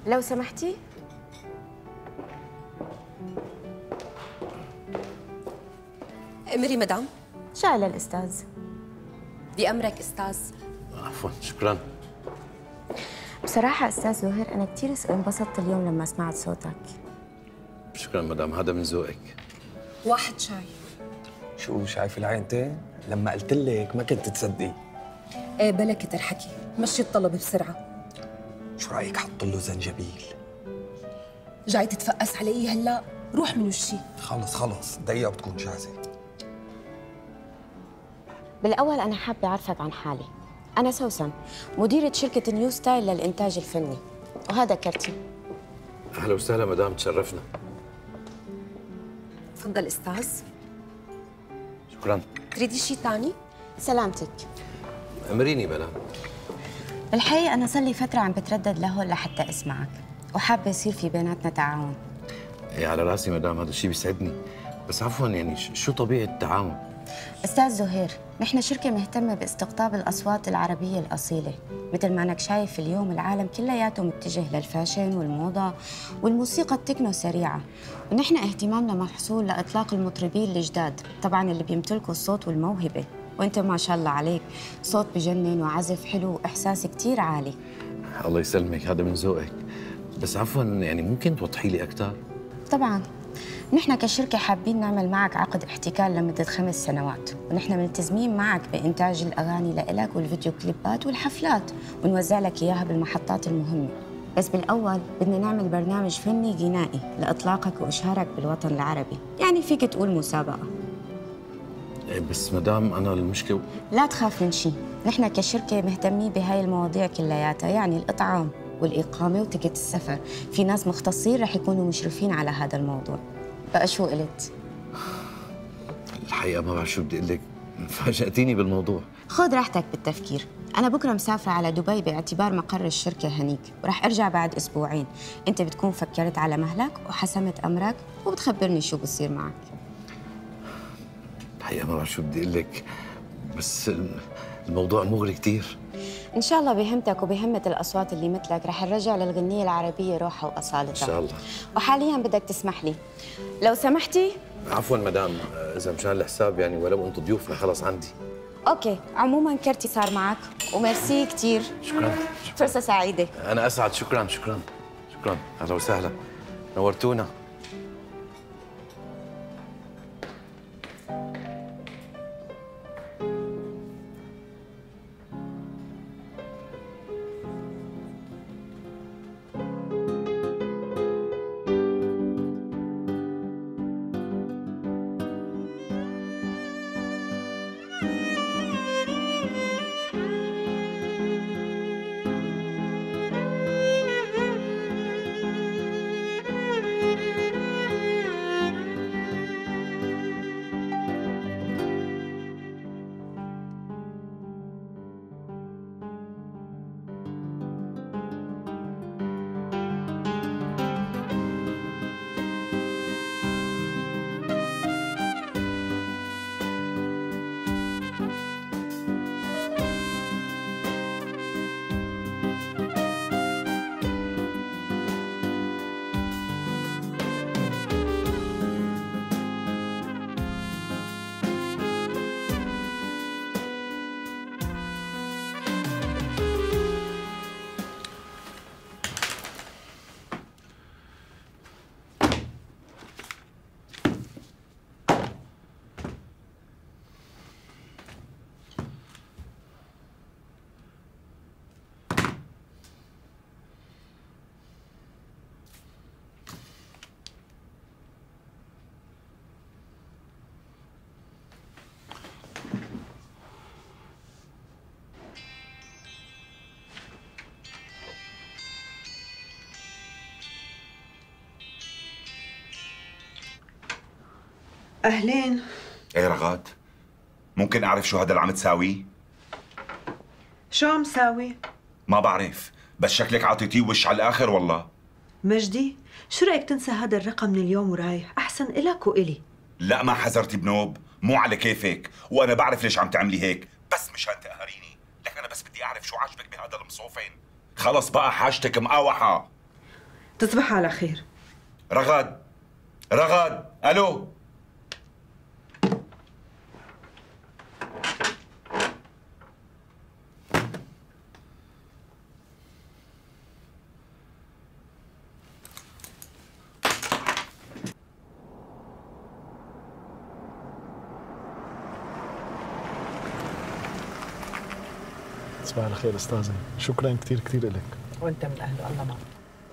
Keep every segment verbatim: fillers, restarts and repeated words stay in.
لو سمحتي. امري مدام. شاء للأستاذ. بأمرك أستاذ. عفوا، شكرا. بصراحة أستاذ زهير أنا كثير انبسطت اليوم لما سمعت صوتك. شكرا مدام، هذا من ذوقك. واحد شاي. شو شايف العينتين؟ لما قلت لك ما كنت تصدقي. ايه بلا كتر حكي، مشي الطلب بسرعة. شو رأيك حط له زنجبيل؟ جاي تتفقس علي هلا؟ روح من وشي. خلص خلص، دقيقة بتكون جاهزة. بالأول أنا حابة أعرفك عن حالي. أنا سوسن، مديرة شركة نيو ستايل للإنتاج الفني، وهذا كرتي. أهلا وسهلا مدام، تشرفنا. تفضل أستاذ. شكرا. تريدي شيء ثاني؟ سلامتك. أمريني مدام. الحقيقة أنا صار لي فترة عم بتردد لهون لحتى أسمعك، وحابة يصير في بيناتنا تعاون. إيه على راسي مدام، هذا الشيء بيسعدني، بس عفوا يعني شو طبيعة التعاون؟ أستاذ زهير، نحن شركة مهتمة باستقطاب الأصوات العربية الأصيلة، مثل ما أنك شايف اليوم العالم كلياته متجه للفاشن والموضة والموسيقى التكنو السريعة، ونحن اهتمامنا محصول لإطلاق المطربين الجداد، طبعاً اللي بيمتلكوا الصوت والموهبة، وأنت ما شاء الله عليك صوت بجنن وعزف حلو وإحساس كتير عالي. الله يسلمك، هذا من ذوقك، بس عفوا يعني ممكن توضحي لي أكثر؟ طبعاً، نحن كشركة حابين نعمل معك عقد احتكار لمدة خمس سنوات، ونحن ملتزمين معك بإنتاج الأغاني لإلك والفيديو كليبات والحفلات، ونوزع لك إياها بالمحطات المهمة. بس بالأول بدنا نعمل برنامج فني غنائي لإطلاقك وإشهارك بالوطن العربي، يعني فيك تقول مسابقة. إيه بس مدام أنا المشكلة. لا تخاف من شيء، نحن كشركة مهتمين بهاي المواضيع كلياتها، يعني الإطعام والإقامة وتكت السفر، في ناس مختصين رح يكونوا مشرفين على هذا الموضوع. بقى شو قلت؟ الحقيقة ما بعرف شو بدي أقول لك، فاجأتيني بالموضوع. خذ راحتك بالتفكير، أنا بكرة مسافرة على دبي باعتبار مقر الشركة هنيك، ورح أرجع بعد أسبوعين، أنت بتكون فكرت على مهلك وحسمت أمرك وبتخبرني شو بصير معك. الحقيقة ما بعرف شو بدي أقول لك، بس الموضوع مغري كثير. إن شاء الله بهمتك وبهمة الأصوات اللي مثلك رح نرجع للغنية العربية روحها وأصالتها. إن شاء الله. وحالياً بدك تسمح لي لو سمحتي. عفواً مدام، إذا مشان الحساب يعني ولو أنتم ضيوفنا خلص عندي. أوكي، عموماً كرتي صار معك وميرسي كثير. شكراً. فرصة سعيدة. أنا أسعد، شكراً شكراً شكراً، أهلا وسهلا، نورتونا. أهلين. ايه رغاد، ممكن أعرف شو هذا اللي عم تساويه؟ شو عم ساوي؟ ما بعرف، بس شكلك عاطيتيه وش على الآخر والله. مجدي، شو رأيك تنسى هذا الرقم من اليوم ورايح؟ أحسن إلك وإلي. لا ما حذرتي بنوب، مو على كيفك، وأنا بعرف ليش عم تعملي هيك، بس مشان تقهريني، لك أنا بس بدي أعرف شو عاجبك بهذا المصوفين. خلص بقى حاجتك مقاوحة. تصبح على خير. رغد رغد، الو. تصبح على خير استاذه، شكرا كثير كثير لك. وانت من اهله، الله معك.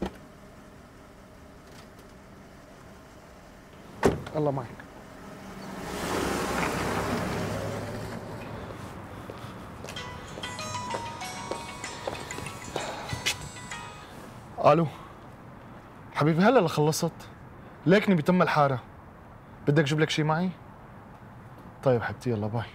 الله معك. الو حبيبي، هلا اللي خلصت؟ ليكني بتم الحاره. بدك اجيب لك شيء معي؟ طيب حبيبتي، يلا باي.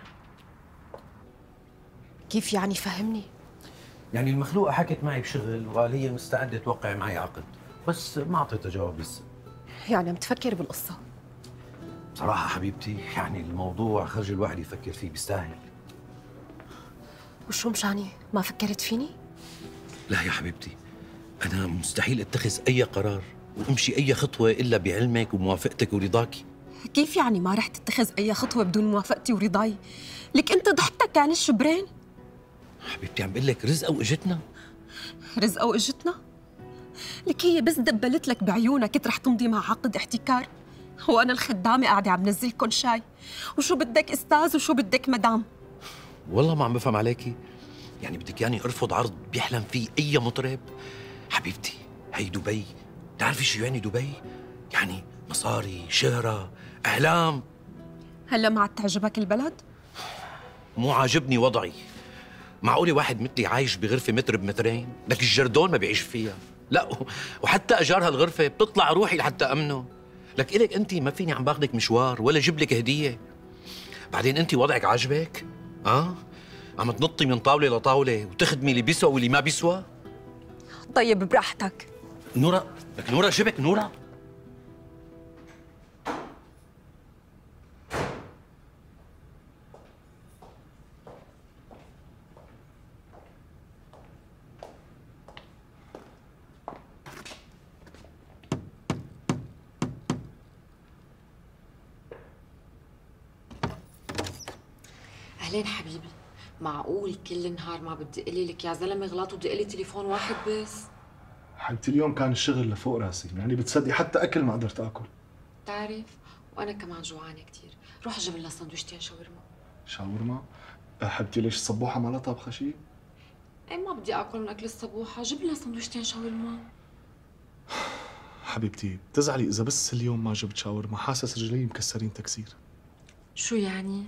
كيف يعني؟ فهمني. يعني المخلوقة حكت معي بشغل وقال هي مستعدة توقع معي عقد، بس ما أعطيتها جواب لسه. يعني عم تفكر بالقصة؟ بصراحة حبيبتي يعني الموضوع خرج الواحد يفكر فيه بيستاهل. وشو مشاني؟ ما فكرت فيني؟ لا يا حبيبتي، أنا مستحيل أتخذ أي قرار وأمشي أي خطوة إلا بعلمك وموافقتك ورضاك. كيف يعني ما رح تتخذ أي خطوة بدون موافقتي ورضاي؟ لك أنت ضحكتك عن الشبرين؟ حبيبتي عم بقول لك رزقة واجتنا. رزقة واجتنا؟ لك هي بس دبلت لك بعيونك كنت رح تمضي مع عقد احتكار، وأنا الخدامة قاعدة عم نزلكن شاي، وشو بدك أستاذ وشو بدك مدام؟ والله ما عم بفهم عليكي، يعني بدك ياني أرفض عرض بيحلم فيه أي مطرب؟ حبيبتي هي دبي، بتعرفي شو يعني دبي؟ يعني مصاري، شهرة، إعلام. هلا ما عاد تعجبك البلد؟ مو عاجبني وضعي. معقولة واحد مثلي عايش بغرفة متر بمترين؟ لك الجردون ما بيعيش فيها، لا وحتى أجار هالغرفة بتطلع روحي لحتى أمنه. لك إلك أنت ما فيني عم باخدك مشوار ولا جيب لك هدية. بعدين أنت وضعك عاجبك؟ أه؟ عم تنطي من طاولة لطاولة وتخدمي اللي بيسوى واللي ما بيسوى؟ طيب براحتك. نورا، لك نورا شبك نورا. أهلين حبيبي. معقول كل النهار ما بتدقلي؟ لك يا زلمه غلط ودقلي تليفون واحد بس. حبيبتي اليوم كان الشغل لفوق راسي، يعني بتصدقي حتى اكل ما قدرت اكل. بتعرف وانا كمان جوعانه كثير، روح جيب لنا سندويشتين شاورما. شاورما؟ حبيبتي ليش الصبوحه ما لها طبخه شيء؟ اي ما بدي اكل من اكل الصبوحه، جيب لنا سندويشتين شاورما. حبيبتي بتزعلي اذا بس اليوم ما جبت شاورما، حاسس رجلي مكسرين تكسير. شو يعني؟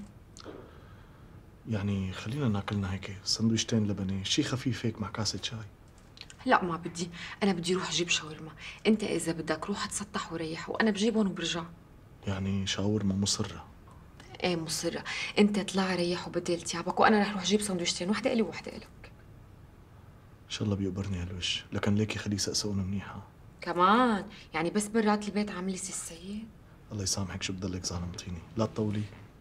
يعني خلينا ناكلنا هيك سندويشتين لبنه، شيء خفيف هيك مع كاسه شاي. لا ما بدي، انا بدي روح اجيب شاورما. انت اذا بدك روح تسطح وريح وانا بجيبهم وبرجع. يعني شاورما مصره؟ ايه مصره. انت طلع ريح وبدل ثيابك وانا رح روح اجيب سندويشتين، وحده الي وحده الك. ان شاء الله بيقبرني هالوش، لكن ليكي خليه يسقسقون منيحه. كمان يعني بس برات البيت عامله سي السيد؟ الله يسامحك، شو بضلك ظالمتيني، لا تطولي.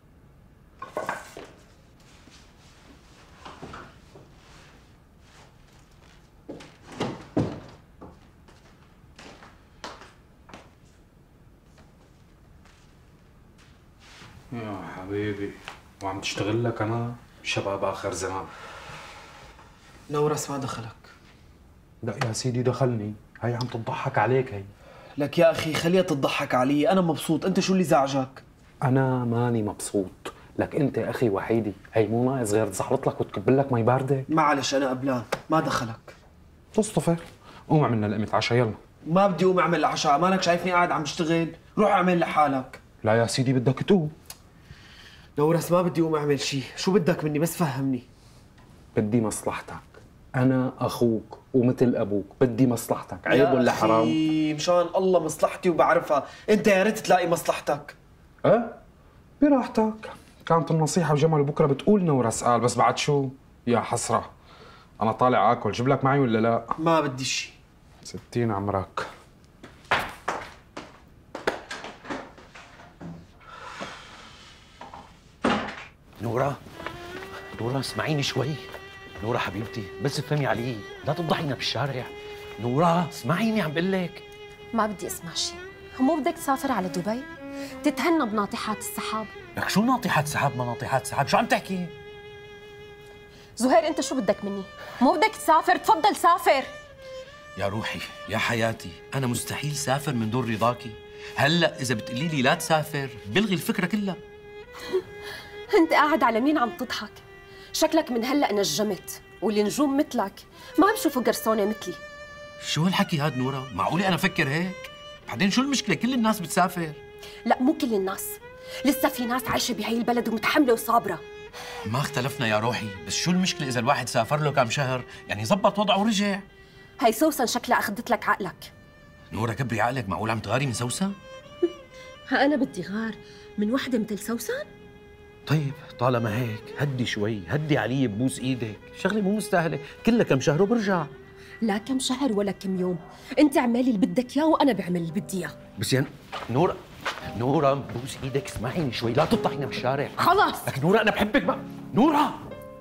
يا حبيبي، وعم تشتغل لك انا شباب اخر زمان. نورس ما دخلك؟ لا يا سيدي دخلني، هي عم تضحك عليك. هي لك يا اخي خليها تضحك علي، انا مبسوط، انت شو اللي زعجك؟ انا ماني مبسوط، لك انت اخي وحيدي، هي مو ناقص غير تزحلط لك وتكب لك مي بارده. معلش انا قبلان، ما دخلك. تصطفى، قوم عملنا لقمة عشاء يلا. ما بدي اقوم اعمل عشاء، مالك شايفني قاعد عم بشتغل؟ روح اعمل لحالك. لا يا سيدي بدك تقوم. نورس ما بدي اقوم اعمل شيء، شو بدك مني بس فهمني. بدي مصلحتك، انا اخوك ومثل ابوك، بدي مصلحتك، عيب ولا حرام؟ يا اخي مشان الله مصلحتي وبعرفها، انت يا ريت تلاقي مصلحتك. ايه براحتك، كانت النصيحة وجمل، وبكره بتقول نورس قال، بس بعد شو؟ يا حسرة، انا طالع اكل، جيب لك معي ولا لا؟ ما بدي شيء. ستين عمرك. نورا، نورا اسمعيني شوي. نورا حبيبتي بس افهمي علي، لا تفضحينا بالشارع. نورا اسمعيني عم بقول لك. ما بدي اسمع شيء. مو بدك تسافر على دبي؟ تتهنى بناطحات السحاب. لك شو ناطحات سحاب ما ناطحات سحاب؟ شو عم تحكي؟ زهير انت شو بدك مني؟ مو بدك تسافر؟ تفضل سافر. يا روحي يا حياتي، أنا مستحيل سافر من دون رضاكي. هلا إذا بتقولي لي لا تسافر بلغي الفكرة كلها. انت قاعد على مين عم تضحك؟ شكلك من هلا نجمت، والنجوم مثلك ما بشوفوا قرصونة مثلي. شو هالحكي هاد نورا؟ معقولة أنا أفكر هيك؟ بعدين شو المشكلة؟ كل الناس بتسافر. لا مو كل الناس، لسه في ناس عايشة بهي البلد ومتحملة وصابرة. ما اختلفنا يا روحي، بس شو المشكلة إذا الواحد سافر له كم شهر؟ يعني زبط وضعه ورجع. هي سوسن شكلها أخذت لك عقلك. نورا كبري عقلك، معقول عم تغاري من سوسن؟ ها أنا بدي غار من وحدة مثل سوسن؟ طيب طالما هيك هدي شوي، هدي علي ببوس ايدك، شغلة مو مستاهلة، كلها كم شهر وبرجع. لا كم شهر ولا كم يوم، انت اعملي اللي بدك اياه وانا بعمل اللي بدي اياه. بس يعني نورا نورا بوس ايدك، اسمعيني شوي، لا تطلعينا بالشارع. خلاص لك نورا انا بحبك بقى. نورا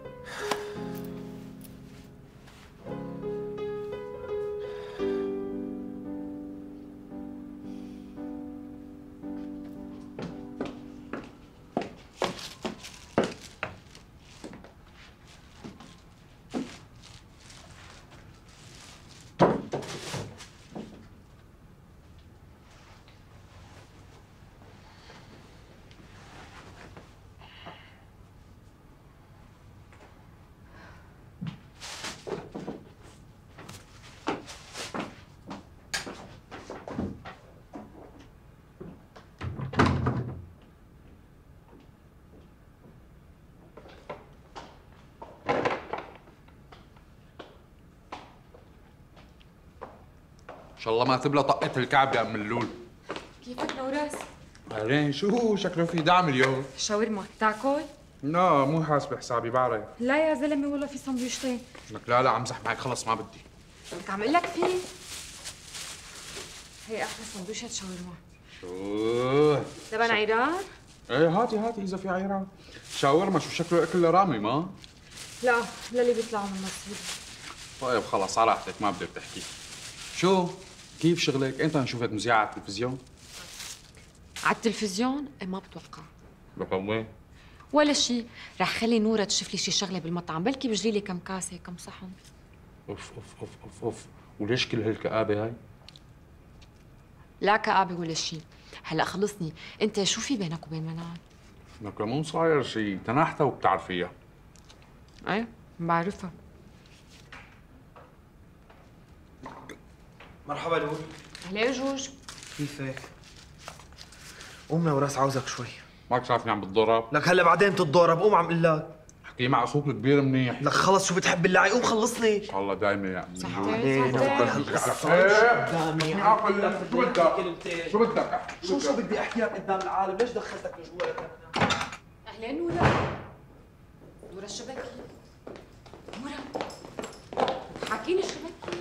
ان شاء الله ما تبلى طقة الكعب يا ام اللول. كيفك نورس؟ بعدين شو شكله في دعم اليوم؟ شاورما تاكل؟ لا مو حاسب حسابي بعرف. لا يا زلمه والله في سندويشتين. لك لا لا عم زح معك، خلص ما بدي. لك عم اقول لك في هي احلى سندويشة شاورما. شو؟ تبع عيران؟ ايه هاتي هاتي اذا في عيران. شاورما شو شكله اكل رامي ما؟ لا للي بيطلعوا من مصر. طيب خلص على راحتك ما بدي تحكي. شو؟ كيف شغلك؟ امتى نشوفك مذيعة على التلفزيون؟ على التلفزيون؟ ايه ما بتوقع. لك وين؟ ولا شيء، رح خلي نورة تشوف لي شي شغله بالمطعم، بلكي بجري لي كم كاسه كم صحن. اوف اوف اوف اوف اوف، وليش كل هالكآبة هاي؟ لا كآبة ولا شيء، هلا خلصني، انت شو في بينك وبين منال؟ لك مو صاير شيء، تنحتها وبتعرفيها. ايه بعرفها. مرحبا لول. اهلا جوج. كيفك؟ قوم نوراس عاوزك شوي. ماك شايفني عم بتضرب؟ لك هلا بعدين تتضارب، قوم عم قول لك. احكي مع اخوك الكبير منيح. لك خلص شو بتحب بالله، قوم خلصني. ان شاء الله دايما يا امي. علينا وكل هالقصة. قدامي شو بدك؟ شو بدك؟ شو شو بدي احكي لك قدام العالم، ليش دخلتك لجوا؟ اهلا نورا. نورا الشبكي. نورا حاكيني الشبكي.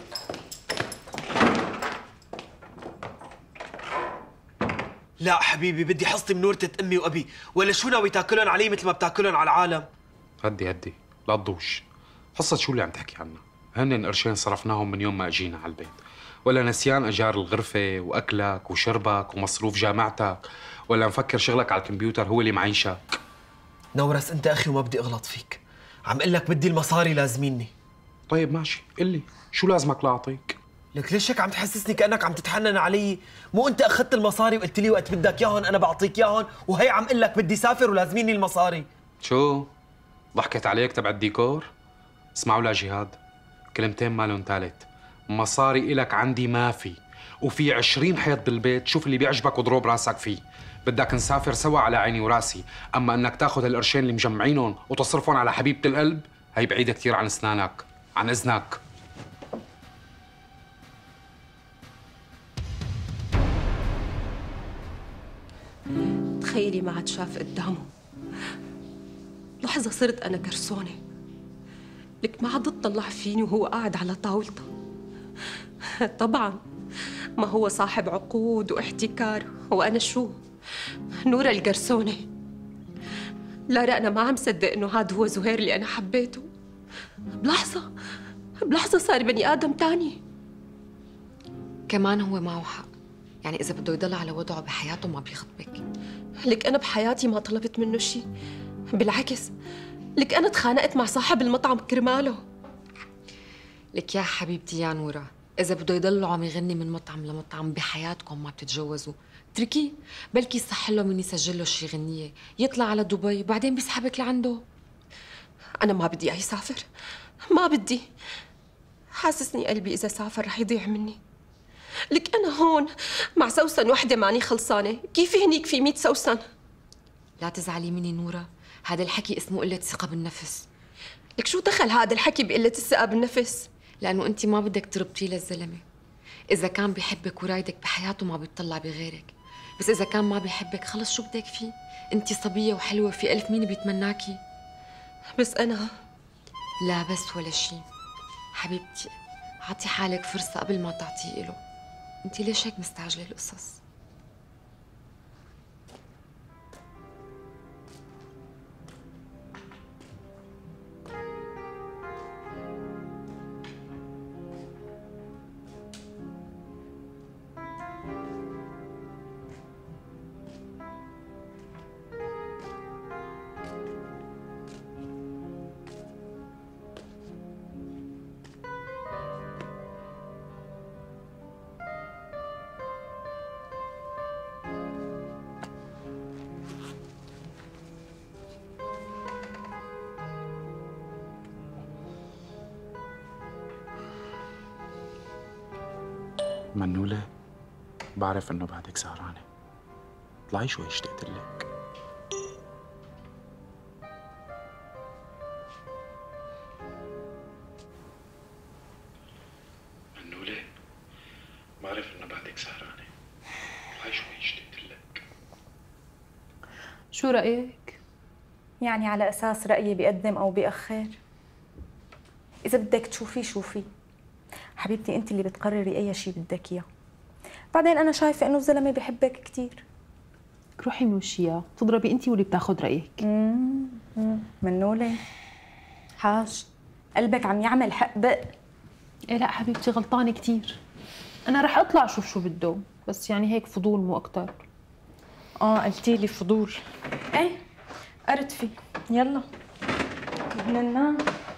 لا حبيبي بدي حصتي من نورتة امي وابي، ولا شو ناوي تاكلن علي مثل ما بتاكلن على العالم؟ هدي هدي لا تضوش. حصة شو اللي عم تحكي عنها؟ هن قرشين صرفناهم من يوم ما اجينا على البيت، ولا نسيان اجار الغرفة واكلك وشربك ومصروف جامعتك، ولا مفكر شغلك على الكمبيوتر هو اللي معيشك. نورس انت اخي وما بدي اغلط فيك، عم اقول لك بدي المصاري لازميني. طيب ماشي، قل لي شو لازمك لاعطيك؟ لك ليش هيك عم تحسسني كانك عم تتحنن علي؟ مو انت اخذت المصاري وقلت لي وقت بدك ياهن انا بعطيك ياهن، وهي عم اقول لك بدي سافر ولازميني المصاري. شو؟ ضحكت عليك تبع الديكور؟ اسمعوا لا جهاد، كلمتين مالهم تالت، مصاري إلك عندي ما في، وفي عشرين حيط بالبيت، شوف اللي بيعجبك وضرب راسك فيه. بدك نسافر سوا على عيني وراسي، أما أنك تاخذ هالقرشين اللي مجمعينهم وتصرفهم على حبيبة القلب، هي بعيدة كثير عن أسنانك، عن إذنك. تخيلي ما عاد شاف قدامه. لحظة صرت أنا كرسونة، لك ما عاد تطلع فيني وهو قاعد على طاولته. طبعا ما هو صاحب عقود واحتكار، وأنا شو؟ نورة القرسونة. لا لا أنا ما عم صدق إنه هذا هو زهير اللي أنا حبيته. بلحظة بلحظة صار بني آدم تاني. كمان هو معه حق، يعني إذا بده يضل على وضعه بحياته ما بيخطبك. لك أنا بحياتي ما طلبت منه شيء، بالعكس لك أنا تخانقت مع صاحب المطعم كرماله. لك يا حبيبتي يا نورة، إذا بده يضل عم يغني من مطعم لمطعم بحياتكم ما بتتجوزوا، اتركيه، بلكي يصح له من يسجل له شي غنية، يطلع على دبي بعدين بيسحبك لعنده. أنا ما بدي إياه يسافر، ما بدي. حاسسني قلبي إذا سافر رح يضيع مني. لك أنا هون مع سوسن وحدة ماني خلصانة، كيف هنيك في مية سوسن؟ لا تزعلي مني نورة، هذا الحكي اسمه قلة ثقة بالنفس. لك شو دخل هذا الحكي بقلة الثقة بالنفس؟ لأنه أنت ما بدك تربطيه للزلمة. إذا كان بيحبك ورايدك بحياته ما بيطلع بغيرك، بس إذا كان ما بيحبك خلص شو بدك فيه؟ أنت صبية وحلوة، في ألف مين بيتمناكي. بس أنا لا بس ولا شيء حبيبتي، عطي حالك فرصة قبل ما تعطيه له. أنت ليش هيك مستعجلة القصص؟ منولة، بعرف انه بعدك سهرانة، طلعي شوي اشتقت لك. منولة، بعرف انه بعدك سهرانة، طلعي شوي اشتقت لك. شو رأيك؟ يعني على أساس رأيي بيقدم أو بيأخر؟ إذا بدك تشوفيه شوفيه حبيبتي، أنت اللي بتقرري أي شيء بدك إياه. بعدين أنا شايفة إنه الزلمة بحبك كثير. روحي من وشيها، تضربي أنت واللي بتاخذ رأيك. امم منولة حاج، قلبك عم يعمل حق بق. إيه لا حبيبتي، غلطانة كثير. أنا رح أطلع أشوف شو بده، بس يعني هيك فضول مو أكتر. آه قلتي لي فضول. إيه قرتفي، يلا بدنا ننام.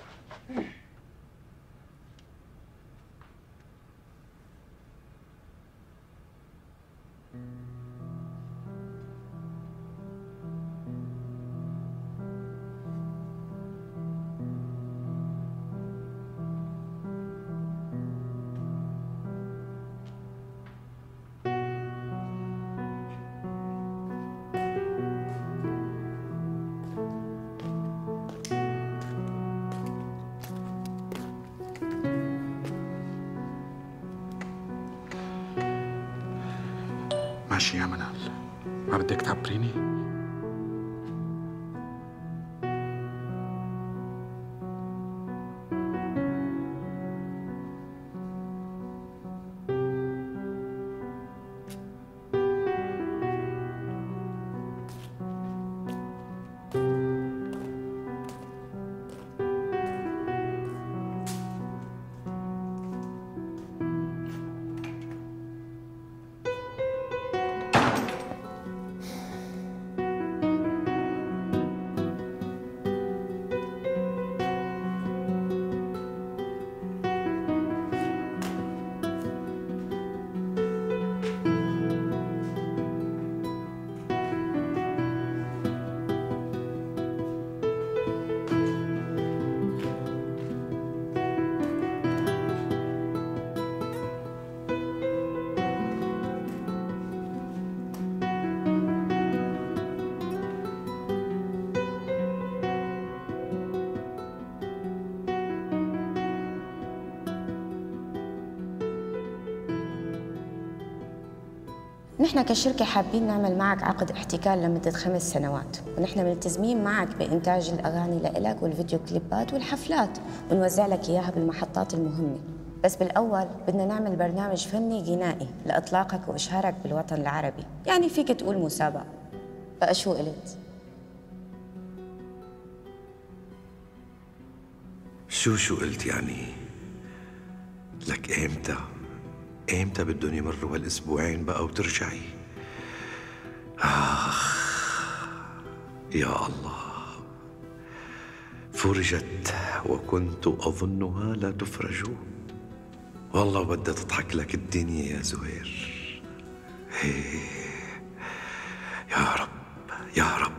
ماشي يا منال، ما بدك تعبريني؟ نحن كشركة حابين نعمل معك عقد احتكار لمدة خمس سنوات، ونحن ملتزمين معك بإنتاج الأغاني لإلك والفيديو كليبات والحفلات، ونوزع لك إياها بالمحطات المهمة. بس بالأول بدنا نعمل برنامج فني غنائي لإطلاقك وإشهارك بالوطن العربي، يعني فيك تقول مسابقة. بقى شو قلت؟ شو شو قلت يعني؟ لك إمتى؟ ايمتى بدهم يمروا هالاسبوعين بقى وترجعي؟ آخ يا الله، فرجت وكنت أظنها لا تفرج. والله بدها تضحك لك الدنيا يا زهير. هي يا رب يا رب.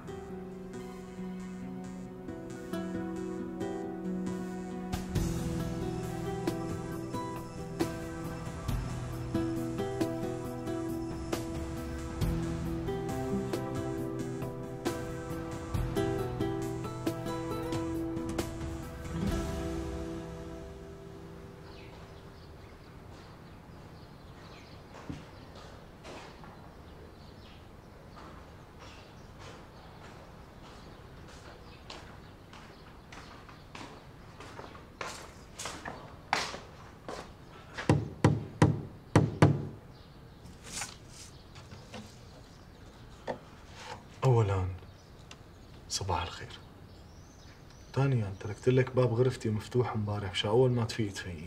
أولاً صباح الخير. ثانياً تركت لك باب غرفتي مفتوح امبارح مشان أول ما تفيقي تفيقين.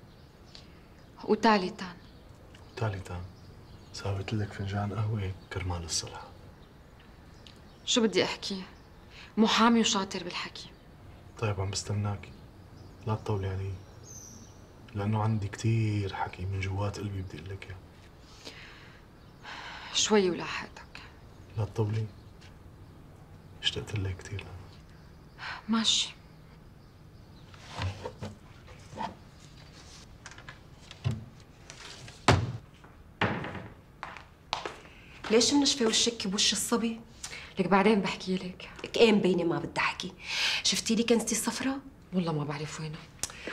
وثالثاً ثالثاً ساويت لك فنجان قهوة كرمال الصلحة. شو بدي أحكي؟ محامي وشاطر بالحكي. طيب عم بستناكي، لا تطولي علي لأنه عندي كتير حكي من جوات قلبي بدي أقول لك إياه. شوي ولاحقتك. لا تطولي، اشتقت لك كتير. ماشي. ليش منشفة وشك بوش الصبي؟ لك بعدين بحكي لك. لك ايه مبينة ما بدي احكي. شفتي لي كنزتي الصفراء؟ والله ما بعرف وينها.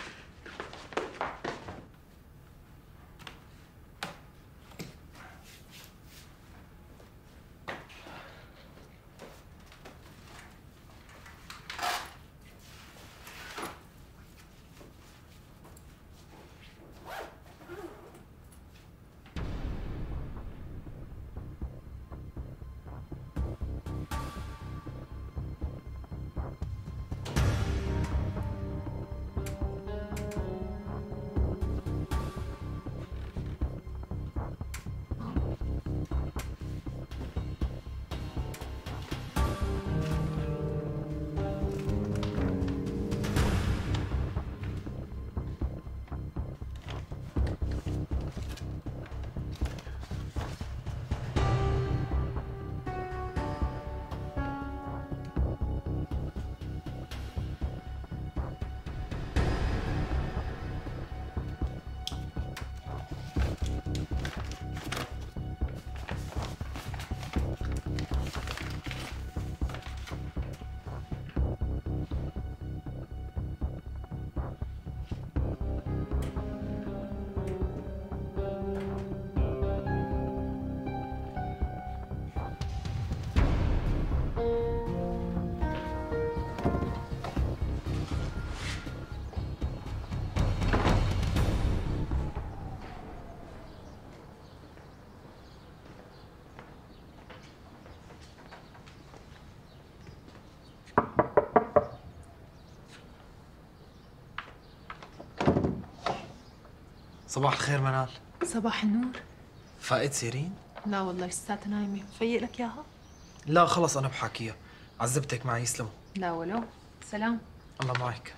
صباح الخير منال. صباح النور. فائت سيرين؟ لا والله لساتها نايمة، فيق لك إياها؟ لا خلص أنا بحاكيها، عذبتك معي يسلموا. لا ولو، سلام. الله معك.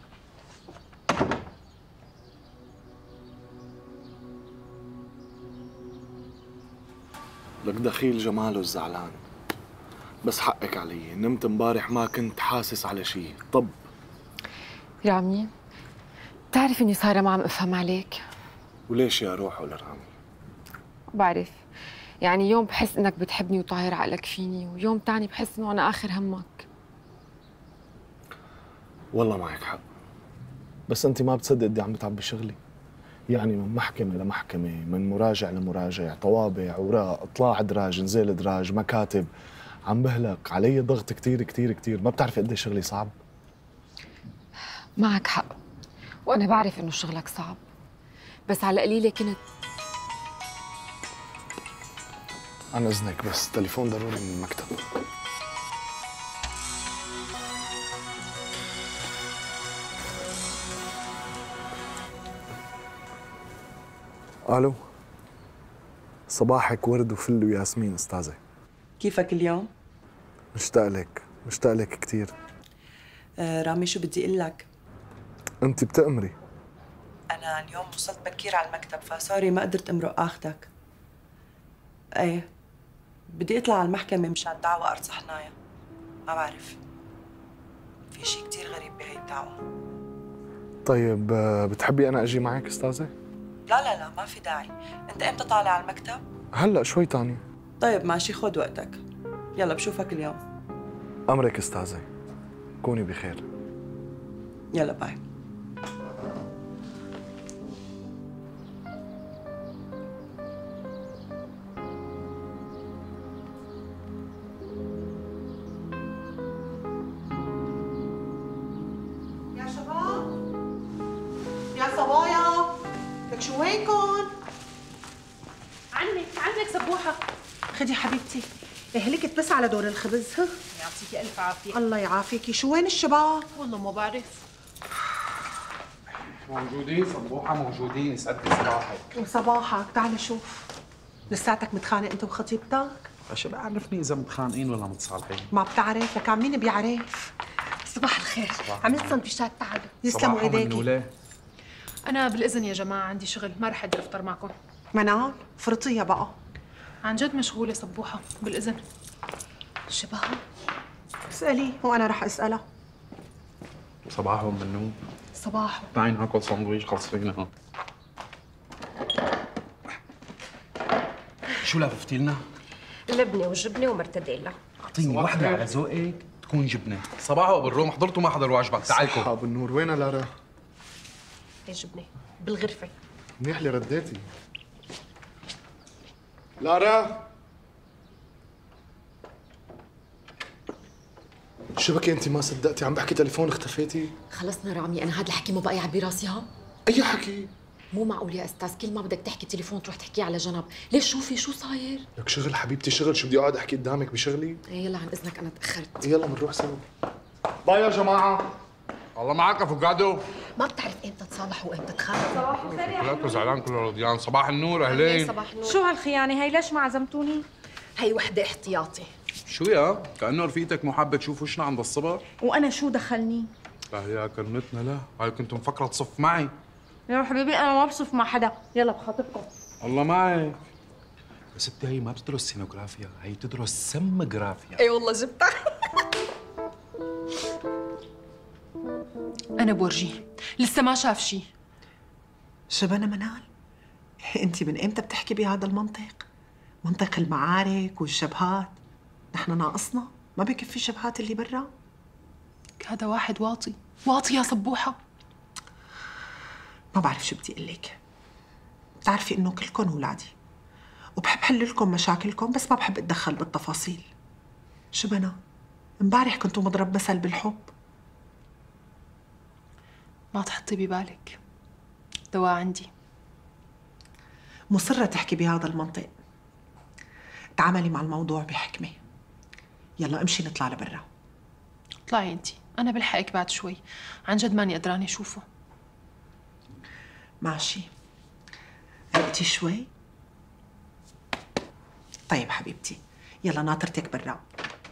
لك دخيل جماله الزعلان، بس حقك علي، نمت امبارح ما كنت حاسس على شيء. طب يا عمي بتعرف اني صايره ما عم افهم عليك. وليش يا روح ولا رامي؟ بعرف، يعني يوم بحس انك بتحبني وطاير عقلك فيني، ويوم تاني بحس انه انا اخر همك. والله معك حق، بس انت ما بتصدق قد عم بتعبي شغلي. يعني من محكمة لمحكمة، من مراجع لمراجع، طوابع، اوراق، اطلاع ادراج، نزيل ادراج، مكاتب، عم بهلك علي ضغط كتير كتير كتير. ما بتعرفي قد ايه شغلي صعب؟ معك حق، وانا بعرف انه شغلك صعب، بس على قليله كنت. عن اذنك بس تليفون ضروري من المكتب. الو، صباحك ورد وفل وياسمين استاذه. كيفك اليوم؟ مشتاق لك، مشتاق لك كثير. آه رامي شو بدي اقول لك؟ انت بتأمري. انا اليوم وصلت بكير على المكتب فسوري ما قدرت امرق اخذك. ايه بدي اطلع على المحكمة مشان دعوة ارض صحنايا. ما بعرف، في شيء كثير غريب بهي الدعوة. طيب بتحبي انا اجي معك استاذه؟ لا لا لا ما في داعي. انت امتى طالع على المكتب؟ هلا شوي تاني. طيب ماشي خذ وقتك. يلا بشوفك اليوم. امرك استاذه، كوني بخير. يلا باي. يا شباب يا صبايا، لك شو وينكن؟ عنك عنك سبوحه. خدي حبيبتي، اهلكت بس على دور الخبز. ها يعطيكي الف عافيه. الله يعافيكي. شو وين الشباب؟ والله ما بعرف. موجودين صبوحه، موجودين. يسعد لي صباحك. صباحك. تعال شوف، لساتك متخانق انت وخطيبتك؟ شو بعرفني اذا متخانقين ولا متصالحين؟ ما بتعرف، لك عم مين بيعرف؟ صباح الخير، عملت سندويشات تعالوا. يسلموا ايديكي. انا بالاذن يا جماعه، عندي شغل ما رح اقدر افطر معكم. منال فرطيه بقى. عن جد مشغوله صبوحه، بالاذن. شباب اسالي وانا رح اسالها. صباحهم منو؟ صباحو. تعي ناكل سندويش خلصينا. شو لفتي لنا؟ لبنه وجبنه ومرتديلا. اعطيني وحده على ذوقك تكون جبنه. صباحو بالروم حضرتوا ما حضر واجبك. تعالكم. صحاب النور. وين لارا؟ هي جبنه بالغرفه. منيح اللي رديتي. لارا شو بكي انت ما صدقتي؟ عم بحكي تليفون اختفيتي. خلصنا رامي، انا هذا الحكي ما بقى يعبي راسي. ها اي حكي؟ مو معقول يا استاذ، كل ما بدك تحكي تليفون تروح تحكيه على جنب. ليش؟ شوفي شو صاير. لك شغل حبيبتي، شغل. شو بدي اقعد احكي قدامك بشغلي؟ إيه يلا عن اذنك انا تاخرت. يلا بنروح سوا. باي يا جماعه. الله معك افوكادو. ما بتعرف امتى تصالحوا وامتى تخانقوا. صباح الخير يا كلكم زعلان كله رضيان. صباح النور. اهلين. صباح النور. شو هالخيانه هي؟ ليش ما عزمتوني؟ هي وحده احتياطي. شو يا؟ كأنه رفيقتك مو حابة تشوف وشنا عند الصبر؟ وانا شو دخلني؟ لا يا كرمتنا. لا هاي كنت مفكرة تصف معي. يا حبيبي انا ما بصف مع حدا. يلا بخاطبكم. الله معك. بس انت هي ما بتدرس سينوغرافيا، هي بتدرس سمجرافيا. اي والله جبتها. انا بورجيه لسه ما شاف شيء. شبنا منال، انت من امتى بتحكي بهذا المنطق؟ منطق المعارك والجبهات. نحن ناقصنا؟ ما بكفي الجبهات اللي برا؟ هذا واحد واطي، واطي يا صبوحه. ما بعرف شو بدي اقول لك. بتعرفي انه كلكم اولادي وبحب حل لكم مشاكلكم، بس ما بحب اتدخل بالتفاصيل. شبنا امبارح كنتوا مضرب مثل بالحب. ما تحطي ببالك، دواء عندي. مصرة تحكي بهذا المنطق. تعاملي مع الموضوع بحكمة. يلا امشي نطلع لبرا. اطلعي انتي، انا بلحقك بعد شوي. عن جد ماني قدرانه اشوفه. ماشي. رقتي شوي؟ طيب حبيبتي، يلا ناطرتك برا.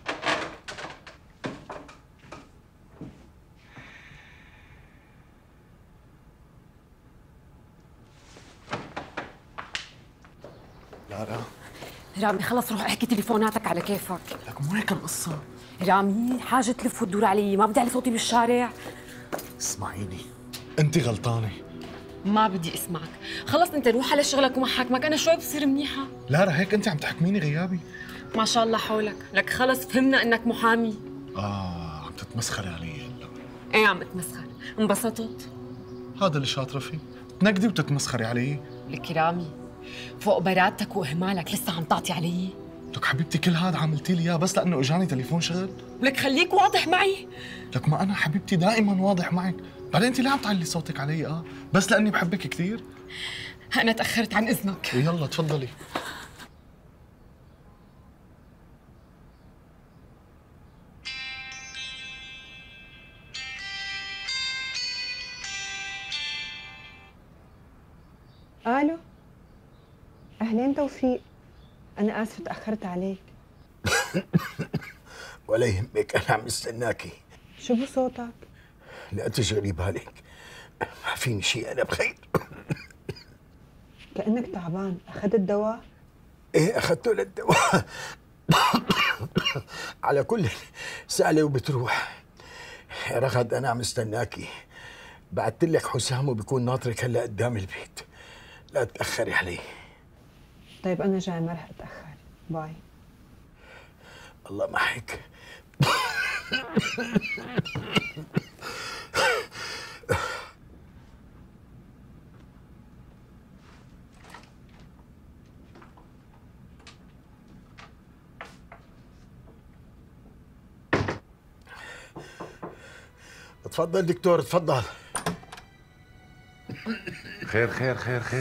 لارا رامي خلص روح احكي تليفوناتك على كيفك. لك مو هيك القصة. رامي حاجة تلف وتدور علي، ما بدي على صوتي بالشارع. اسمعيني، انت غلطانة. ما بدي اسمعك، خلص انت روح على شغلك وما حاكمك، انا شوي بصير منيحة. لارا هيك انت عم تحكميني غيابي. ما شاء الله حولك، لك خلص فهمنا انك محامي. اه عم تتمسخري علي هلا. ايه عم اتمسخر، انبسطت؟ هذا اللي شاطرة فيه، تنقدي وتتمسخري علي. لك رامي فوق برادتك واهمالك لسه عم تعطي علي. لك حبيبتي كل هذا عملتي لي اياه بس لانه اجاني تليفون شغل. ولك خليك واضح معي. لك ما انا حبيبتي دائما واضح معك، بعدين انت ليه عم تعلي صوتك علي؟ اه بس لاني بحبك كثير. انا تاخرت عن اذنك. يلا تفضلي. الو وين توفيق؟ أنا آسفة تأخرت عليك. ولا يهمك، أنا عم استناكي. شو بصوتك؟ لا تشغلي بالك، ما فيني شيء، أنا بخير. كأنك تعبان، أخذت دواء؟ إيه أخذته للدواء. على كل سهلة وبتروح. رغد أنا عم استناكي، بعت لك حسام وبكون ناطرك هلا قدام البيت، لا تتأخري علي. طيب أنا جاي، ما رح أتأخر. باي. الله معك. تفضل دكتور، تفضل. خير خير خير خير.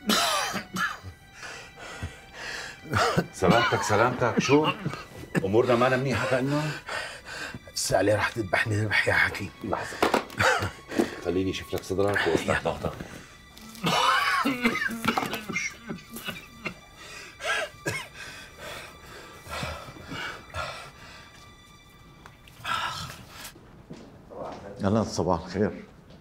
سلامتك سلامتك، شو؟ امورنا ما منيحه كأنه؟ الساعة رح تذبحني ذبح يا حكيم. لحظة، خليني اشوف لك صدرك وافتح ضغطك. يلا صباح الخير.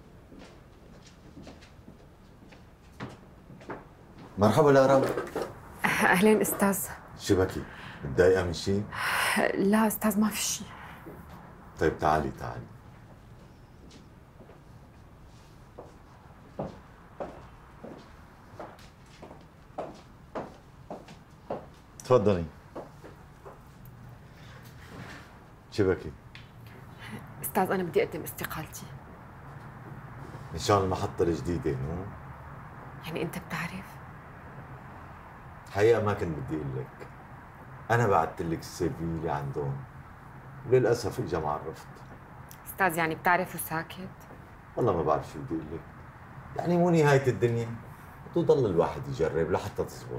مرحبا لارا. اهلين استاذ. شو بكي؟ متضايقة من شيء؟ لا استاذ ما في شيء. طيب تعالي تعالي. تفضلي. شو بكي؟ استاذ انا بدي اقدم استقالتي. ان شاء الله المحطة الجديدة مو؟ يعني انت بتعرف؟ حقيقة ما كنت بدي اقول لك. أنا بعثت لك السي في اللي عندهم وللأسف إجا مع الرفض. استاذ يعني بتعرف وساكت؟ والله ما بعرف شو بدي اقول لك. يعني مو نهاية الدنيا، بده يضل الواحد يجرب لحتى تزبط.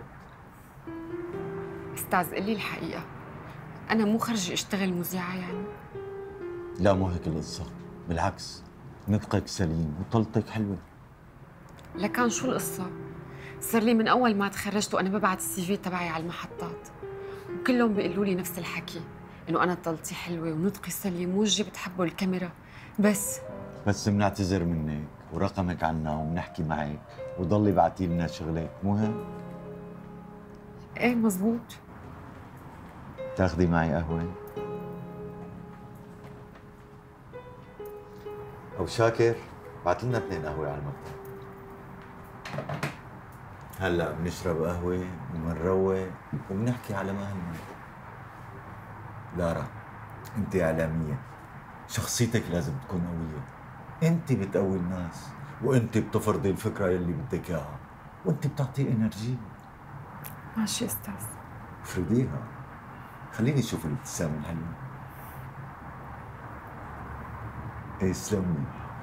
استاذ قل لي الحقيقة، أنا مو خرجي أشتغل مذيعة يعني؟ لا مو هيك القصة، بالعكس نطقك سليم وطلتك حلوة. لكان شو القصة؟ صار لي من أول ما تخرجت وأنا ببعت السي في تبعي على المحطات، وكلهم بيقولوا لي نفس الحكي، إنه أنا طلتي حلوة ونطقي سليم ووجهي بتحبوا الكاميرا، بس بس بنعتذر منك ورقمك عنا وبنحكي معك وضلي بعتي لنا شغلك، مو هيك؟ إيه مزبوط. تاخذي معي قهوة؟ أو شاكر بعت لنا اثنين قهوة على المكتب. هلا بنشرب قهوة وبنروق وبنحكي على مهلنا. لارا انت اعلامية، شخصيتك لازم تكون قوية. انت بتقوي الناس وانت بتفرضي الفكرة يلي بدك اياها وانت بتعطي انرجي. ماشي استاذ. افرضيها. خليني اشوف الابتسامة الحلوة. ايه سلمي.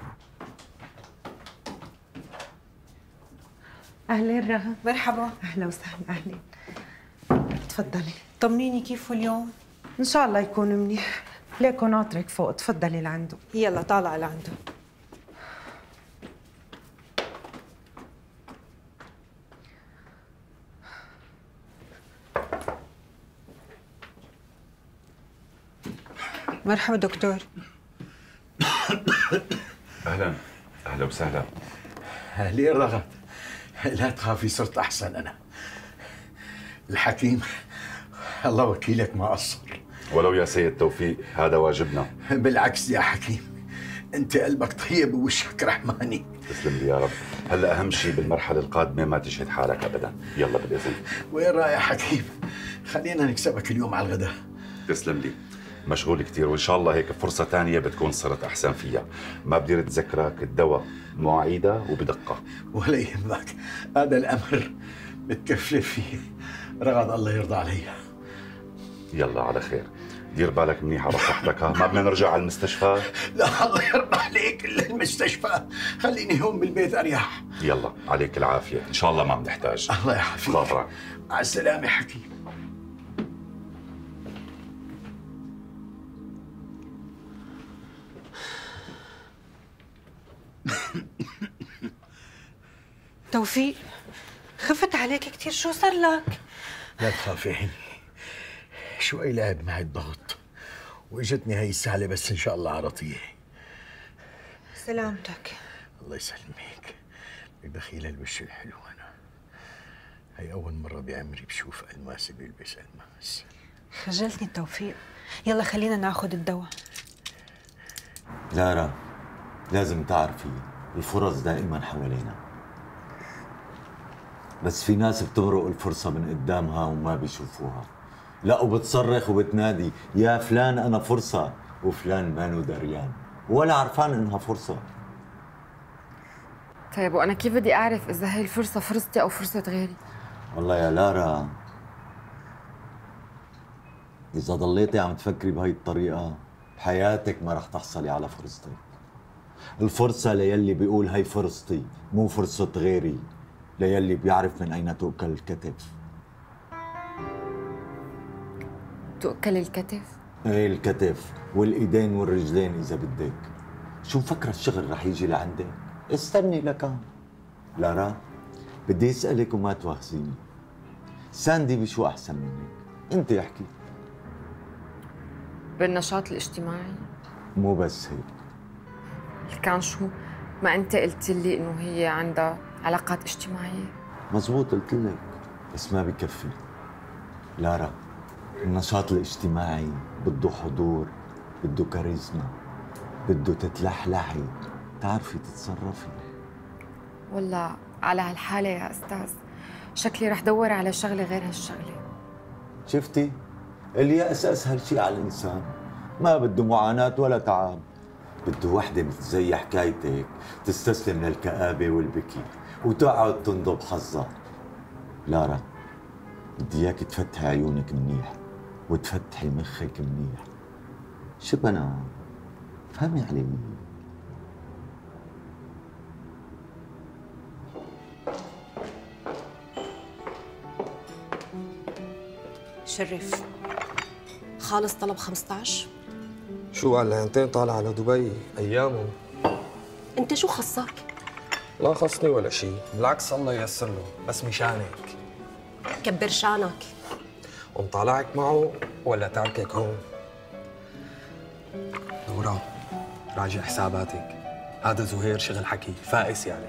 أهلين رغم. مرحبا. أهلا وسهلا. أهلين. تفضلي. طمنيني كيفه اليوم؟ إن شاء الله يكون منيح. ليكو ناطرك فوق، تفضلي لعنده. يلا طالعة لعنده. مرحبا دكتور. اهلا اهلا وسهلا. اهلين رغد. لا تخافي، صرت احسن انا. الحكيم الله وكيلك ما قصر. ولو يا سيد توفيق هذا واجبنا. بالعكس يا حكيم، انت قلبك طيب ووشك رحماني. تسلم لي يا رب. هلا اهم شيء بالمرحله القادمه ما تجهد حالك ابدا. يلا بالاذن. وين رايح حكيم؟ خلينا نكسبك اليوم على الغداء. تسلم لي. مشغول كثير وان شاء الله هيك فرصه ثانيه بتكون صرت احسن فيها. ما بدي اتذكرك الدواء مواعيدها وبدقه. ولا يهمك، هذا الامر بتكفلف فيه. رغد الله يرضى علي. يلا على خير. دير بالك منيح على صحتك. ها ما بدنا نرجع على المستشفى. لا الله يرضى عليك، الا المستشفى خليني هون بالبيت اريح. يلا عليك العافيه، ان شاء الله ما بنحتاج. الله يعافيك. خاطرك. مع السلامه حكيم. توفيق خفت عليك كثير، شو صار لك؟ لا تخافي عيني، شوي لعب معي الضغط واجتني هي السهله، بس ان شاء الله عرطيه. سلامتك. الله يسلمك. لك دخيل الوش الحلو انا. هي اول مره بعمري بشوف الماسي بيلبس الماس. خجلتني توفيق. يلا خلينا ناخذ الدواء. لارا، لازم تعرفي الفرص دائما حوالينا، بس في ناس بتمرق الفرصة من قدامها وما بيشوفوها. لا، وبتصرخ وبتنادي يا فلان أنا فرصة، وفلان مانو دريان ولا عرفان إنها فرصة. طيب وأنا كيف بدي أعرف إذا هي الفرصة فرصتي أو فرصة غيري؟ والله يا لارا، إذا ضليتي عم تفكري بهي الطريقة بحياتك ما رح تحصلي على فرصتك. الفرصة ليلي بيقول هي فرصتي، مو فرصة غيري، ليلي بيعرف من أين تؤكل الكتف. تؤكل الكتف؟ ايه الكتف والإيدين والرجلين إذا بدك. شو مفكرة الشغل رح يجي لعندك؟ استني لكان. لارا، بدي أسألك وما تواخذيني، ساندي بشو أحسن منك؟ أنت احكي. بالنشاط الاجتماعي؟ مو بس هيك. كان شو؟ ما أنت قلت لي إنه هي عندها علاقات اجتماعية؟ مزبوط قلت لك، بس ما بكفي. لارا، النشاط الاجتماعي بده حضور، بده كاريزما، بده تتلحلحي، تعرفي تتصرفي. والله على هالحالة يا أستاذ شكلي رح دور على شغلة غير هالشغلة. شفتي؟ اليأس أسهل شيء على الإنسان، ما بده معاناة ولا تعب. بده وحدة مثل زي حكايتك تستسلم للكآبة والبكي وتقعد تنضب حظها. لارا، بدي اياك تفتحي عيونك منيح وتفتحي مخك منيح. شبنا فهمي علي. شرف، خالص طلب خمسة عشر. شو هالعينتين طالع على دبي ايامه؟ انت شو خصك؟ لا خصني ولا شيء، بالعكس الله ييسر له، بس مشانك. كبر شانك. ومطالعك معه ولا تركك هون؟ نورا، راجع حساباتك، هذا زهير شغل حكي فائس يعني.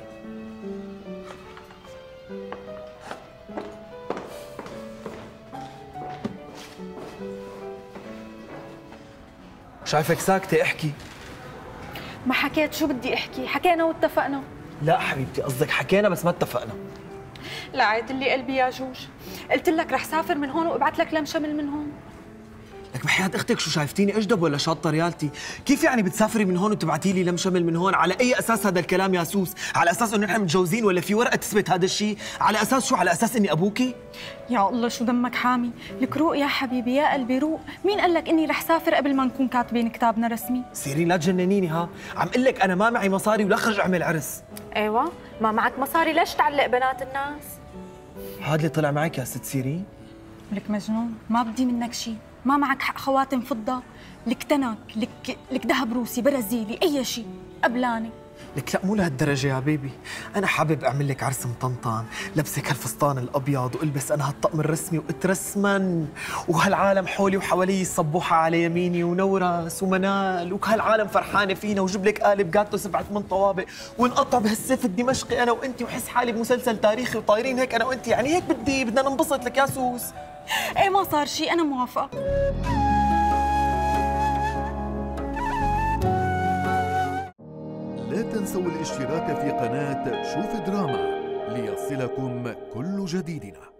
شايفك ساكتة، احكي. ما حكيت، شو بدي احكي؟ حكينا واتفقنا. لا حبيبتي، قصدك حكينا بس ما اتفقنا. لا عيد لي قلبي يا جوج، قلت لك رح سافر من هون وابعث لك لم شمل من هون. لك بحياة اختك شو شايفتيني اجدب ولا شاطة ريالتي؟ كيف يعني بتسافري من هون وتبعتي لي لم شمل من هون؟ على اي اساس هذا الكلام يا سوس؟ على اساس انه نحن متجوزين ولا في ورقة تثبت هذا الشيء؟ على اساس شو؟ على اساس اني ابوكي؟ يا الله شو دمك حامي، لك روق يا حبيبي يا قلبي روق، مين قال لك اني رح سافر قبل ما نكون كاتبين كتابنا رسمي؟ سيرين لا تجننيني ها، عم قل لك انا ما معي مصاري ولا خرج اعمل عرس. ايوه، ما معك مصاري ليش تعلق بنات الناس؟ هذا اللي طلع معك يا ست سيرين؟ لك مجنون، ما بدي منك شيء، ما معك حق خواتم فضة، لك تنك، لك لك ذهب روسي، برازيلي، أي شيء، قبلاني. لك لا مو لهالدرجة يا بيبي، أنا حابب أعمل لك عرس مطنطن، لبسك هالفستان الأبيض والبس أنا هالطقم الرسمي وأترسمن، وهالعالم حولي وحوالي الصبوحة على يميني ونورس ومنال، وهالعالم فرحانة فينا، وجيب لك قالب جاتو سبعة ثمان طوابق، ونقطع بهالسيف الدمشقي أنا وأنتي، وحس حالي بمسلسل تاريخي وطايرين هيك أنا وأنتي، يعني هيك بدي، بدنا ننبسط لك يا سوس. إيه ما صار شيء، أنا موافقة. لا تنسوا الاشتراك في قناة شوف دراما ليصلكم كل جديدنا.